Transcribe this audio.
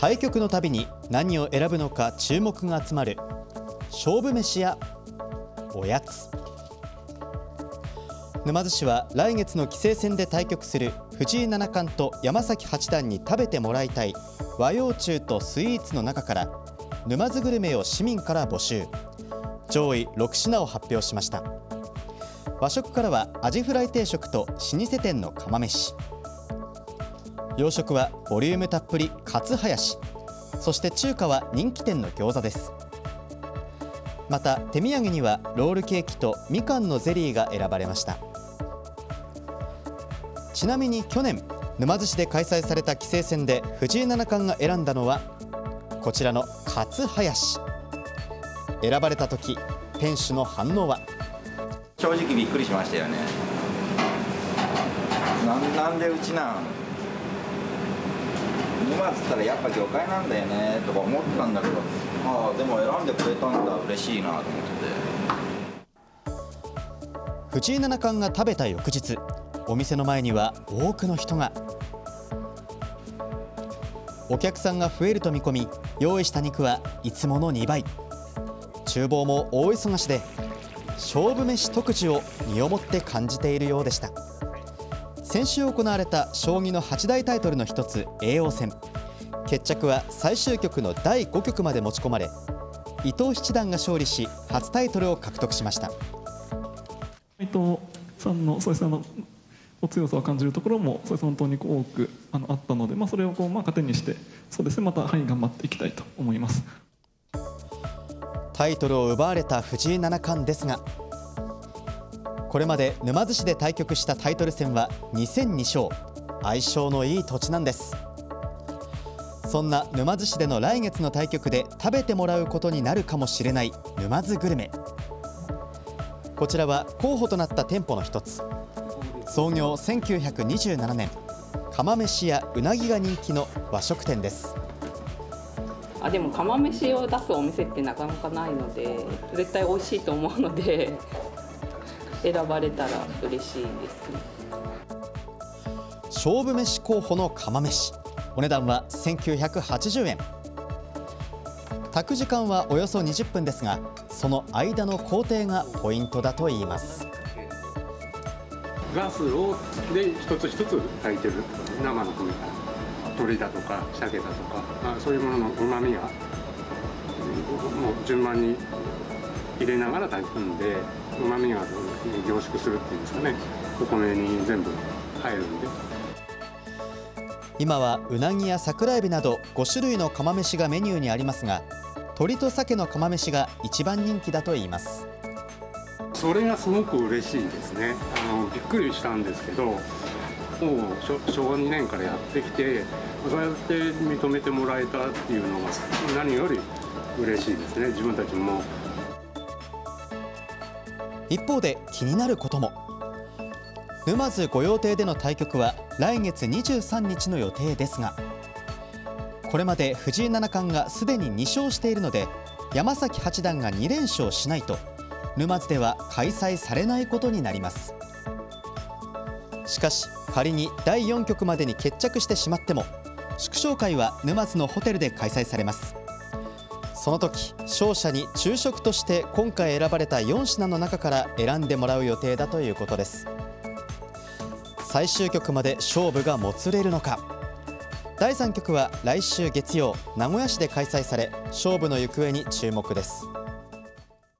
対局のたびに何を選ぶのか注目が集まる勝負飯やおやつ。沼津市は来月の棋聖戦で対局する藤井七冠と山崎八段に食べてもらいたい和洋中とスイーツの中から沼津グルメを市民から募集。上位6品を発表しました。和食からはアジフライ定食と老舗店の釜飯、洋食はボリュームたっぷりカツハヤシ、そして中華は人気店の餃子です。また手土産にはロールケーキとみかんのゼリーが選ばれました。ちなみに去年沼津市で開催された棋聖戦で藤井七冠が選んだのはこちらのカツハヤシ。選ばれた時店主の反応は。 正直びっくりしましたよね。なんでうちなん沼津ったらやっぱ魚介なんだよねとか思ってたんだけど、でも選んでくれたんだ、嬉しいなと思ってて。 藤井七冠が食べた翌日、お店の前には多くの人が。お客さんが増えると見込み、用意した肉はいつもの2倍。厨房も大忙しで勝負飯特需を身をもって感じているようでした。先週行われた将棋の8大タイトルの一つ叡王戦、決着は最終局の第5局まで持ち込まれ、伊藤七段が勝利し初タイトルを獲得しました。 伊藤さんのお強さを感じるところも本当に多くあったので、それを糧にしてまた頑張っていきたいと思います。 タイトルを奪われた藤井七冠ですが、これまで沼津市で対局したタイトル戦は2戦2勝、相性のいい土地なんです。そんな沼津市での来月の対局で食べてもらうことになるかもしれない沼津グルメ。こちらは候補となった店舗の一つ、創業1927年、釜飯やうなぎが人気の和食店です。 でも釜飯を出すお店ってなかなかないので、絶対美味しいと思うので選ばれたら嬉しいですね。 勝負飯候補の釜飯、お値段は1980円。炊く時間はおよそ20分ですが、その間の工程がポイントだといいます。 ガスで一つ一つ炊いてる。生の部位から鶏だとか鮭だとか、そういうもののうまみがもう順番に入れながら炊くんで、うまみが凝縮するっていうんですかね、お米に全部入るんで。 今はうなぎや桜えびなど5種類の釜飯がメニューにありますが、鶏と鮭の釜飯が一番人気だといいます。 それがすごく嬉しいですね。びっくりしたんですけど、もう昭和2年からやってきて、そうやって認めてもらえたっていうのが何より嬉しいですね、自分たちも。 一方で気になることも。沼津御用邸での対局は来月23日の予定ですが、これまで藤井七冠がすでに2勝しているので、山崎八段が2連勝しないと沼津では開催されないことになります。しかし仮に第4局までに決着してしまっても、祝勝会は沼津のホテルで開催されます。その時勝者に昼食として今回選ばれた4品の中から選んでもらう予定だということです。最終局まで勝負がもつれるのか。第3局は来週月曜、名古屋市で開催され、勝負の行方に注目です。